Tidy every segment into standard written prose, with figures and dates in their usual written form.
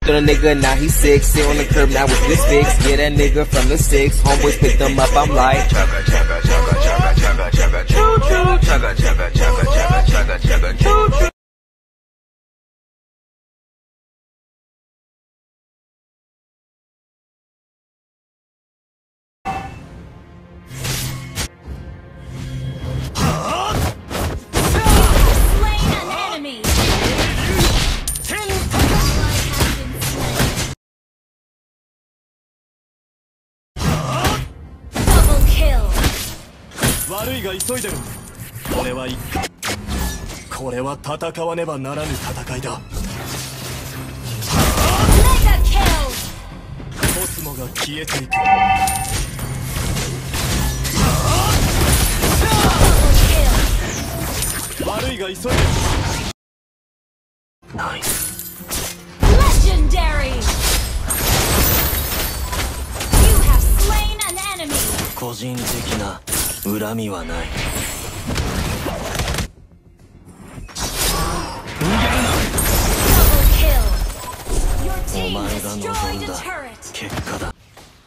On a nigga, now he sick. Sit on the curb, now with this fix. Yeah, that nigga from the 6. Homeboys picked him up, I'm like chugga, chugga, chugga, chugga, chugga, chugga, choo choo. Chugga, chugga, chugga, chugga, chugga, chugga, choo choo. Nice. Legendary. You have slain an enemy. 個人的な恨みはない。お前が望んだ結果だ。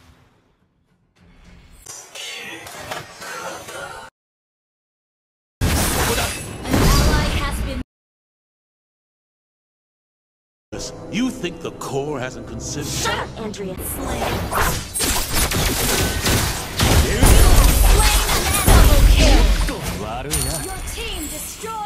You think the core hasn't considered? Shut up, Andrea. Slain. Double kill. Your team destroyed.